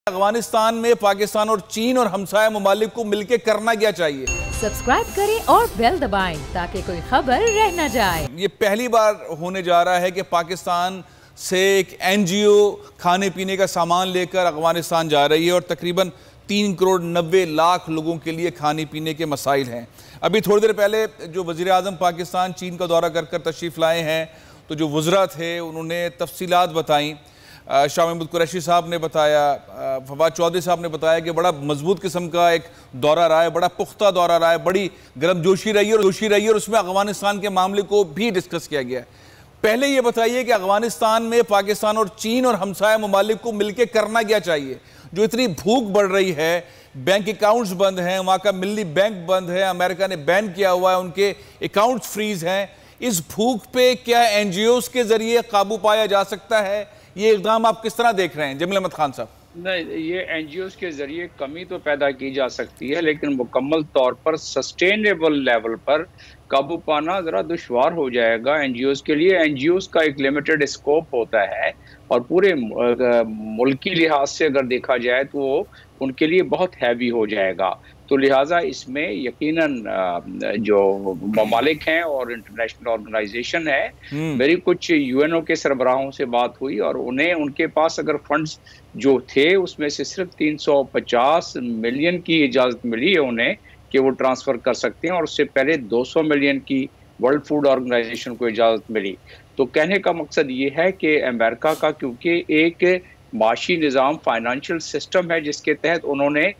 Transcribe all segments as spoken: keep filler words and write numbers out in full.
अफगानिस्तान में पाकिस्तान और चीन और हमसाया ममालिक को मिलकर करना क्या चाहिए। सब्सक्राइब करें और बेल दबाएं ताकि कोई खबर रह न जाए। ये पहली बार होने जा रहा है कि पाकिस्तान से एक एनजीओ खाने पीने का सामान लेकर अफगानिस्तान जा रही है और तकरीबन तीन करोड़ नब्बे लाख लोगों के लिए खाने पीने के मसाइल हैं। अभी थोड़ी देर पहले जो वज़ीर आज़म पाकिस्तान चीन का दौरा कर कर तशरीफ़ लाए हैं तो जो वज़रा थे उन्होंने तफसीलात बताई। शाह महमूद कुरैशी साहब ने बताया, फवाद चौधरी साहब ने बताया कि बड़ा मजबूत किस्म का एक दौरा रहा है, बड़ा पुख्ता दौरा रहा है, बड़ी गर्मजोशी रही है और जोशी रही है और उसमें अफगानिस्तान के मामले को भी डिस्कस किया गया है। पहले ये बताइए कि अफगानिस्तान में पाकिस्तान और चीन और हमसाया ममालिक को मिलकर करना क्या चाहिए। जो इतनी भूख बढ़ रही है, बैंक अकाउंट्स बंद हैं, वहाँ का मिल्ली बैंक बंद है, अमेरिका ने बैन किया हुआ है, उनके अकाउंट्स फ्रीज हैं। इस भूख पे क्या एनजीओज के जरिए काबू पाया जा सकता है? ये इक़दाम आप किस तरह देख रहे हैं जमील अहमद खान साहब? नहीं, ये एनजीओज के जरिए कमी तो पैदा की जा सकती है, लेकिन मुकम्मल तौर पर सस्टेनेबल लेवल पर काबू पाना ज़रा दुश्वार हो जाएगा एनजीओज के लिए। एनजीओज का एक लिमिटेड स्कोप होता है और पूरे मुल्की लिहाज से अगर देखा जाए तो उनके लिए बहुत हैवी हो जाएगा। तो लिहाजा इसमें यकीनन जो ममालिक हैं और इंटरनेशनल ऑर्गेनाइजेशन है, मेरी कुछ यूएनओ के सरबराहों से बात हुई और उन्हें उनके पास अगर फंड्स जो थे उसमें से सिर्फ तीन सौ पचास मिलियन की इजाज़त मिली है उन्हें कि वो ट्रांसफ़र कर सकते हैं और उससे पहले दो सौ मिलियन की वर्ल्ड फूड ऑर्गेनाइजेशन को इजाज़त मिली। तो कहने का मकसद ये है कि अमेरिका का क्योंकि एक माशी निज़ाम फाइनेंशियल सिस्टम है जिसके तहत उन्होंने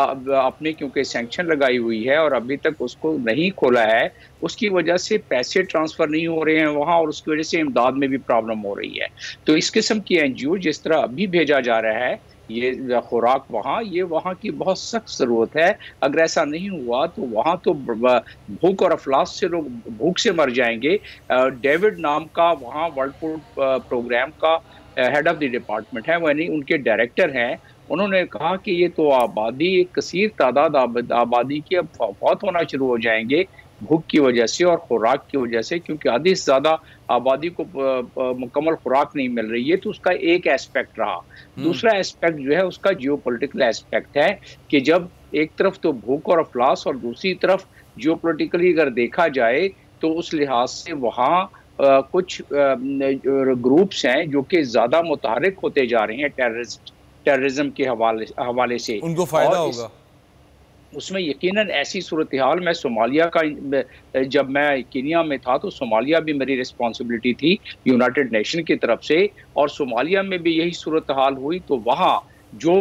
अपने क्योंकि सैंक्शन लगाई हुई है और अभी तक उसको नहीं खोला है, उसकी वजह से पैसे ट्रांसफ़र नहीं हो रहे हैं वहाँ और उसकी वजह से इमदाद में भी प्रॉब्लम हो रही है। तो इस किस्म की एनजीओ जिस तरह अभी भेजा जा रहा है ये खुराक वहाँ, ये वहाँ की बहुत सख्त ज़रूरत है। अगर ऐसा नहीं हुआ तो वहाँ तो भूख और अफलास से लोग भूख से मर जाएंगे। डेविड नाम का वहाँ world food programme head of the द डिपार्टमेंट है, यानी उनके डायरेक्टर हैं, उन्होंने कहा कि ये तो आबादी एक कसीर तादाद आबादी की अब फौत होना शुरू हो जाएंगे भूख की वजह से और खुराक की वजह से, क्योंकि आधी से ज़्यादा आबादी को मुकम्मल खुराक नहीं मिल रही है। तो उसका एक एस्पेक्ट रहा। दूसरा एस्पेक्ट जो है उसका जियोपॉलिटिकल एस्पेक्ट है कि जब एक तरफ तो भूख और अफलास और दूसरी तरफ जियोपॉलिटिकली अगर देखा जाए तो उस लिहाज से वहाँ आ, कुछ ग्रुप्स हैं जो कि ज़्यादा मुतहरिक होते जा रहे हैं टेररिस्ट टेररिज्म के हवाले हवाले से, उनको फायदा होगा। उसमें यकीनन ऐसी सूरत हाल, मैं सोमालिया का जब मैं केनिया में था तो सोमालिया भी मेरी रिस्पॉन्सिबिलिटी थी यूनाइटेड नेशन की तरफ से और सोमालिया में भी यही सूरत हाल हुई। तो वहाँ जो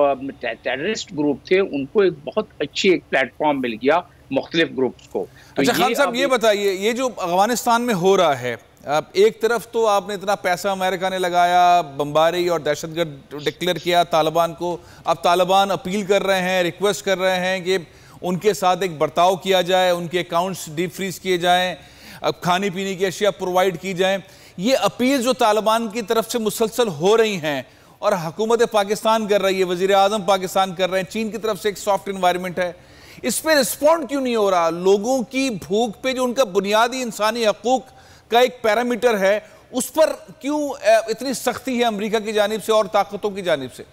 टेररिस्ट ग्रुप थे उनको एक बहुत अच्छी एक प्लेटफॉर्म मिल गया मुख्तलिफ ग्रुप्स को। तो अच्छा खान साहब ये बताइए, ये जो अफगानिस्तान में हो रहा है, अब एक तरफ तो आपने इतना पैसा अमेरिका ने लगाया, बमबारी और दहशतगर्द डिक्लेयर किया तालिबान को, अब तालिबान अपील कर रहे हैं, रिक्वेस्ट कर रहे हैं कि उनके साथ एक बर्ताव किया जाए, उनके अकाउंट्स डीप फ्रीज किए जाएं, अब खाने पीने की अशिया प्रोवाइड की जाएं। ये अपील जो तालिबान की तरफ से मुसलसल हो रही हैं और हुकूमत पाकिस्तान कर रही है, वज़ीर आज़म पाकिस्तान कर रहे हैं, चीन की तरफ से एक सॉफ्ट इन्वायरमेंट है, इस पर रिस्पॉन्ड क्यों नहीं हो रहा? लोगों की भूख पे जो उनका बुनियादी इंसानी हकूक का एक पैरामीटर है उस पर क्यों इतनी सख्ती है अमेरिका की जानिब से और ताकतों की जानिब से?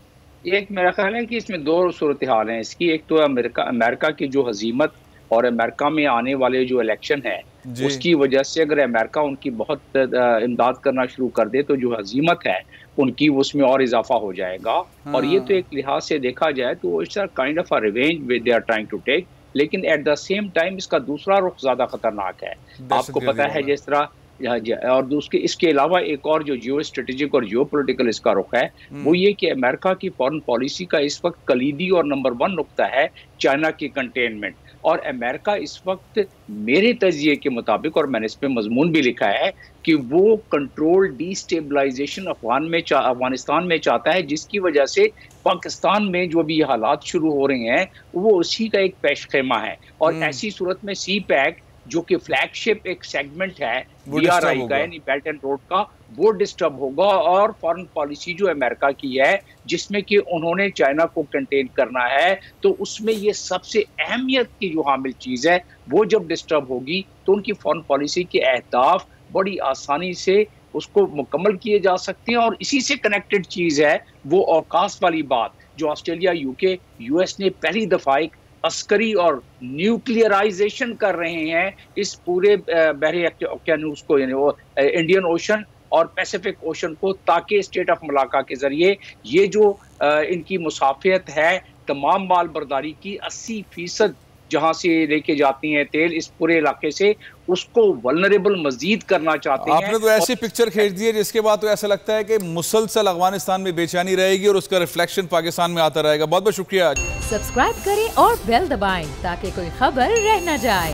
एक मेरा ख्याल है कि इसमें दो सूरत हाल हैं इसकी। एक तो अमेरिका अमेरिका की जो हजीमत और अमेरिका में आने वाले जो इलेक्शन है उसकी वजह से अगर अमेरिका उनकी बहुत इमदाद करना शुरू कर दे तो जो हजीमत है उनकी उसमें और इजाफा हो जाएगा। हाँ। और ये तो एक लिहाज से देखा जाए तो it's a kind of a revenge they are trying to take, लेकिन एट द सेम टाइम इसका दूसरा रुख ज्यादा खतरनाक है। आपको पता है जिस तरह, और दूसरे इसके अलावा एक और जो जियो स्ट्रेटेजिक और जियो पोलिटिकल इसका रुख है वो ये कि अमेरिका की फॉरेन पॉलिसी का इस वक्त कलीदी और नंबर वन नुक्ता है चाइना की कंटेनमेंट। और अमेरिका इस वक्त मेरे तजिए के मुताबिक, और मैंने इस पर मजमून भी लिखा है, कि वो कंट्रोल डिस्टेबलाइजेशन अफगान में अफगानिस्तान में चाहता है, जिसकी वजह से पाकिस्तान में जो भी हालात शुरू हो रहे हैं वो उसी का एक पेश खेमा है। और ऐसी सूरत में सी पैक जो कि फ्लैगशिप एक सेगमेंट है बी आर आई का यानी बेल्ट एंड रोड का, वो डिस्टर्ब होगा। और फॉरेन पॉलिसी जो अमेरिका की है जिसमें कि उन्होंने चाइना को कंटेन करना है, तो उसमें ये सबसे अहमियत की जो हामिल चीज़ है वो जब डिस्टर्ब होगी तो उनकी फॉरेन पॉलिसी के अहदाफ बड़ी आसानी से उसको मुकम्मल किए जा सकते हैं। और इसी से कनेक्टेड चीज़ है वो अवकाश वाली बात, जो ऑस्ट्रेलिया, यूके, यूएस ने पहली दफ़ा एक अस्करी और न्यूक्लियराइजेशन कर रहे हैं इस पूरे बहरे ओकेनूस को, यानी वो इंडियन ओशन और पैसिफिक ओशन को, ताकि स्टेट ऑफ मलाका के जरिए ये जो इनकी मुसाफियत है तमाम माल बर्दारी की अस्सी फीसद जहां से लेके जाती हैं तेल इस पूरे इलाके से, उसको वल्नरेबल मजीद करना चाहते हैं। आपने तो ऐसी पिक्चर खींच दी है जिसके बाद तो ऐसा लगता है कि मुसलसल अफगानिस्तान में बेचैनी रहेगी और उसका रिफ्लेक्शन पाकिस्तान में आता रहेगा। बहुत बहुत शुक्रिया। सब्सक्राइब करें और बेल दबाएं ताकि कोई खबर रह न जाए।